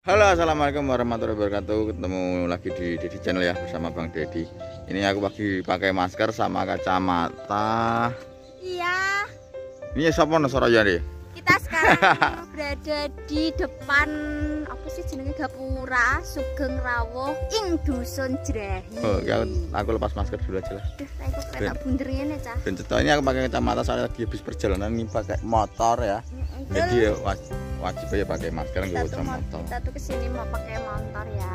Halo, assalamualaikum warahmatullahi wabarakatuh. Ketemu lagi di Dedi Channel ya, bersama Bang Dedi. Ini aku pakai masker sama kacamata. Iya. Ini siapa Soraya nih? Kita sekarang berada di depan apa sih jenenge gapura Sugeng Rawuh ing Dusun Jerahi. Oh, aku lepas masker dulu aja lah. Duh, aku tak bunder ngene, Cah. Dan ini aku pakai kacamata soalnya lagi habis perjalanan nih pakai motor ya. Jadi wajib aja pakai masker nggak usah motor. Kita tuh kesini mau pakai motor ya.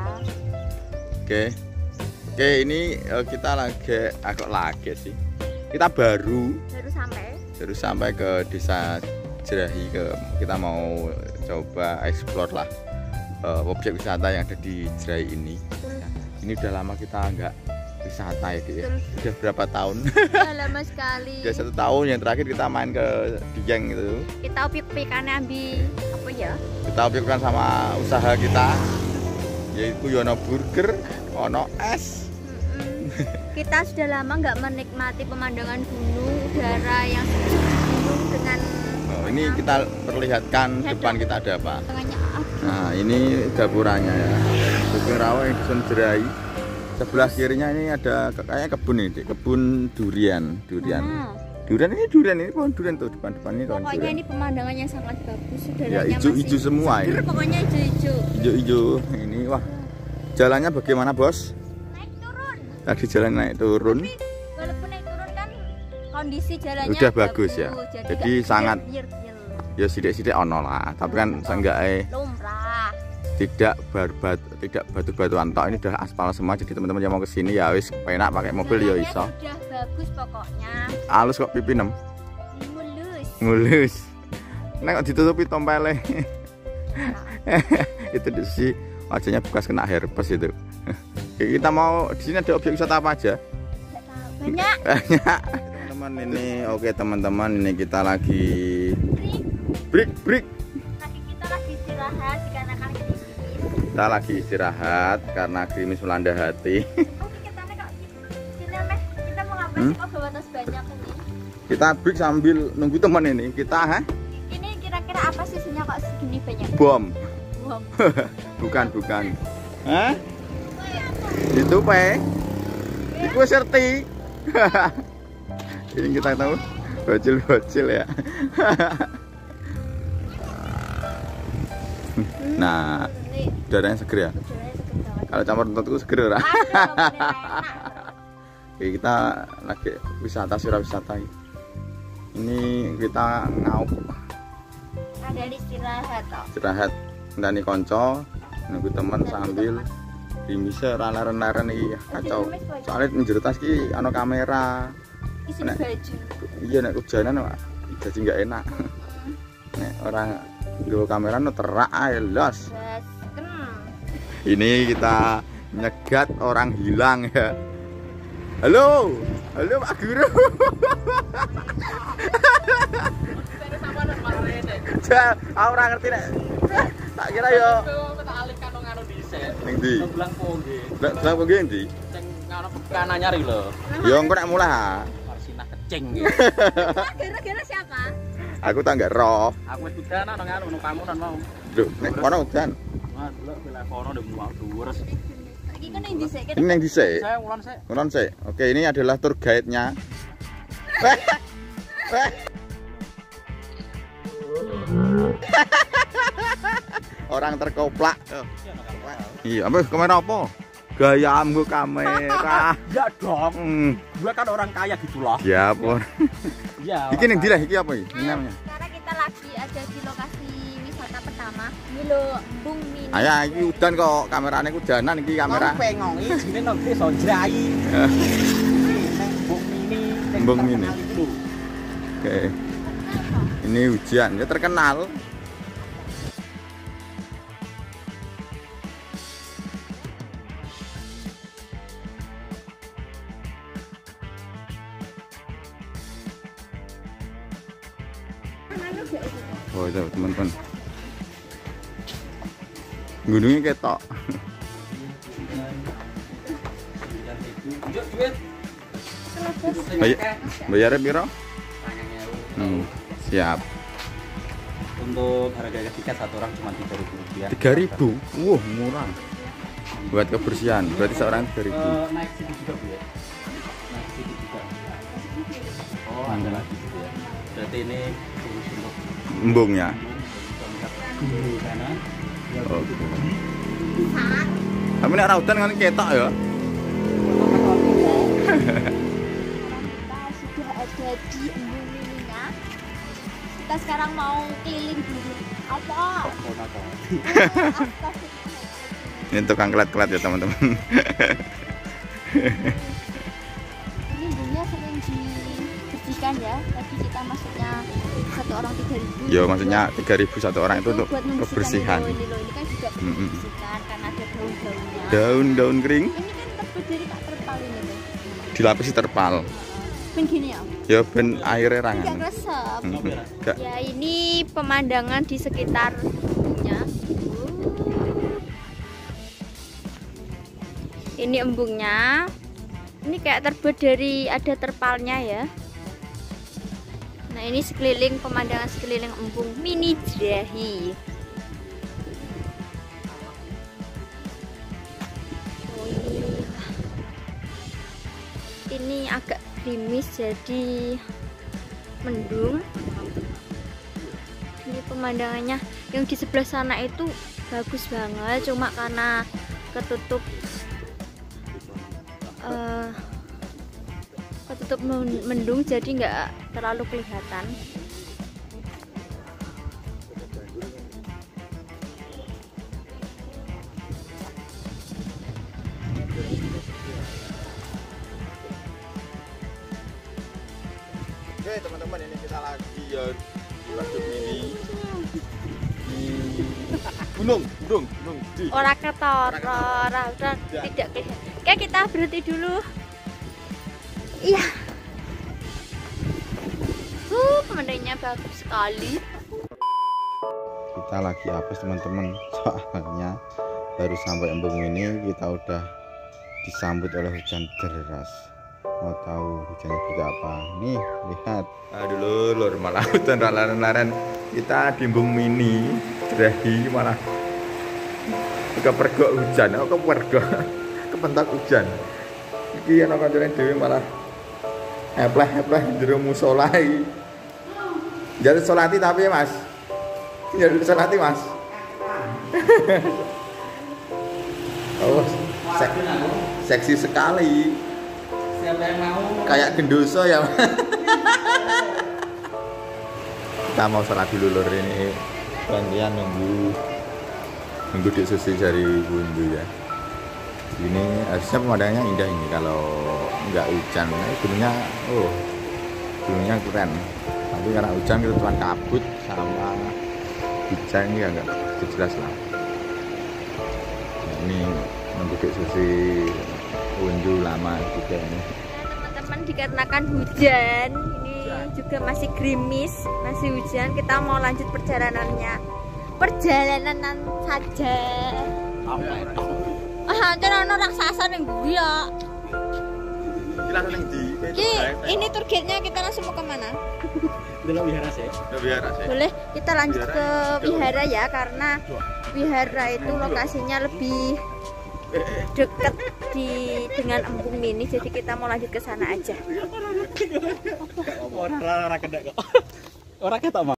Oke, ini kita lagi sih. Kita baru sampai ke desa Jerahi. Kita mau coba explore lah objek wisata yang ada di Jerahi ini. Ini udah lama kita nggak wisata ya, Dik. Udah berapa tahun? Udah lama sekali. Udah 1 tahun. Yang terakhir kita main ke Dieng gitu. Kita opik-opikan ambil apa ya? Kita opik-opikan sama usaha kita, yaitu Yono Burger, Ono Es. Kita sudah lama nggak menikmati pemandangan gunung, udara yang sejuk gunung dengan. Ini kita perlihatkan depan kita ada apa. Nah, ini gapuranya ya. Sugeng Rawuh yang Dusun Jerahi. Sebelah kirinya ini ada kayaknya kebun ini, kebun durian. Durian ini pohon durian tuh depan ini. Pokoknya ini pemandangan yang sangat bagus. Ya, hijau-hijau semua ini. Pokoknya hijau-hijau. Hijau-hijau. Ini wah. Jalannya bagaimana, Bos? Naik turun. Tadi jalan naik turun. Tapi walaupun naik turun kan kondisi jalannya udah bagus ya. Jadi sangat ya sidik-sidik ono lah, tapi kan seenggaknya lumrah. Tidak batu-batuan tok, ini udah aspal semua. Jadi teman-teman yang mau kesini ya wis penak pakai mobil ya iso. Udah bagus pokoknya. Halus kok pipi nem. Mulus. Nek kok ditutupi tompele. Itu sih wajahnya bekas kena herpes itu. Kita mau di sini ada objek wisata apa aja? Banyak. Teman-teman ini, oke teman-teman, ini kita lagi break. Kita lagi istirahat dikarenakan gerimis. Kita lagi istirahat karena gerimis melanda hati. Kita mau ngapain sih kok bawa tas banyak ini? Kita break sambil nunggu teman ini. Kita Ini kira-kira apa sih isinya kok segini banyak? Bom. bukan. Hah? Itu Itu serti. Ini kita tahu bocil ya. Nah, udaranya seger ya. Kalau campur entut itu seger lah. Oke, kita lagi wisata wisata. Ini kita ngaup. Ada istirahat toh. Istirahat ndani konco, nunggu teman sambil bisa rana-rana iki kacau. Soalnya njero tas iki ana kamera. Isi baju. Iya, nek hujanan jadi nggak enak. Nek orang nggawa kamera no terak ae los. Ini kita nyegat orang hilang ya. Halo Pak Guru. Aku ora ngerti nek. Tak kira yo. Tak alihkan nang anu dhisik. Ning ndi? Belang Pongge. Belang Pongge ndi? Sing anu kan anyar iki lho. Yo engko nek mulai. Sinah kecing iki. Gara-gara siapa? Aku tak nggak roh. Aku wis udan nang anu nang pamunan mau. Lho, nek kono udan. Wah, delok bela kono ndek mual dhuwur. Iki kan ning dhisik. Ini yang dhisik. Saya ngulon sik. Oke, ini adalah tour guide-nya. Orang terkoplak. Iya, apa kamera apa? Gayamu kamera. Ya dong. Gua kan orang kaya gitu loh. Ya pun. Ya. Iki ning ndi lah iki apa iki namanya? Sekarang kita lagi ada di lokasi wisata pertama. Ini lho, Embung Mini. Ayo iki udan kok, kamerane kudanan iki kamera. Mau pengong iki jenenge nang desa Jerahi. Embung Mini. Oke. Ini hujan, ya terkenal. Oh itu teman-teman, gunungnya ketok. Bayarnya piro? Siap. Untuk harga tiket satu orang cuma 3.000 rupiah. 3.000? Wah, murah. Buat kebersihan, berarti seorang 3.000. Naik situ juga Bu ya? Naik situ juga. Oh, ada lagi gitu ya. Berarti ini khusus untuk Embungnya. di sana. Oke. Tapi nek raudan kan ketok ya. Kita sudah ada di embung mininya. Kita sekarang mau keliling dulu. Apa? Ini tukang kelat-kelat ya teman-teman. Ini embungnya sering dibersihkan ya. Tadi kita masuknya satu orang 3.000. Ya maksudnya 3.000 satu orang itu untuk buat membersihkan kebersihan. Ini loh, ini kan juga perlu dibersihkan karena ada daun-daunnya. Daun-daun kering Ini kan terbuat dari tak terpal ini loh. dilapisi terpal. Ben gini ya. Ya ben airnya rangan. Enggak resep. Enggak. Ya ini pemandangan di sekitarnya. Ini embungnya. Ini kayak terbuat dari ada terpalnya ya. Nah ini sekeliling pemandangan sekeliling embung mini Jerahi. Oh, ini agak gerimis jadi mendung. Ini pemandangannya yang di sebelah sana itu bagus banget, cuma karena ketutup mendung jadi nggak terlalu kelihatan. Oke teman-teman, ini kita lagi ya di waduk ini di gunung di Ora ketara, ora tidak kelihatan. Oke, kita berhenti dulu. Iya. Pemandangannya bagus sekali. kita lagi apes teman-teman, soalnya baru sampai embung ini kita udah disambut oleh hujan deras. Mau tahu hujannya juga apa? Nih lihat, aduh lur malah hujan laren-laren. Kita di embung mini Jerahi malah kepergok hujan, kepergok kepentak hujan. Iki ana kancane dhewe malah epleh-epleh jero musala iki. Jadi solati tapi ya Mas. Jadi solati Mas. Oh, seksi sekali. Siapa yang mau? Kayak gendoso ya. Kita mau sholat dulu lur, ini gantian nunggu Dik Susi dari Bundu ya. Ini harusnya pemandangannya indah ini kalau nggak hujan. Gunungnya gunungnya keren. Tapi karena hujan kita cuma kabut sama hujan ini nggak jelas lah. Nah, ini nunggu Dik Susi Bundu lama juga ini. Teman-teman, dikarenakan hujan, ini juga masih gerimis, masih hujan, kita mau lanjut perjalanan saja. Kan ono raksasa ning ndi ya. Ini tour guide-nya kita langsung mau kemana? Delok wihara sih. Boleh kita lanjut ke wihara ya, karena wihara itu lokasinya lebih dekat dengan embung mini, jadi kita mau lanjut ke sana aja. Orang kedak kok. Orang ketok.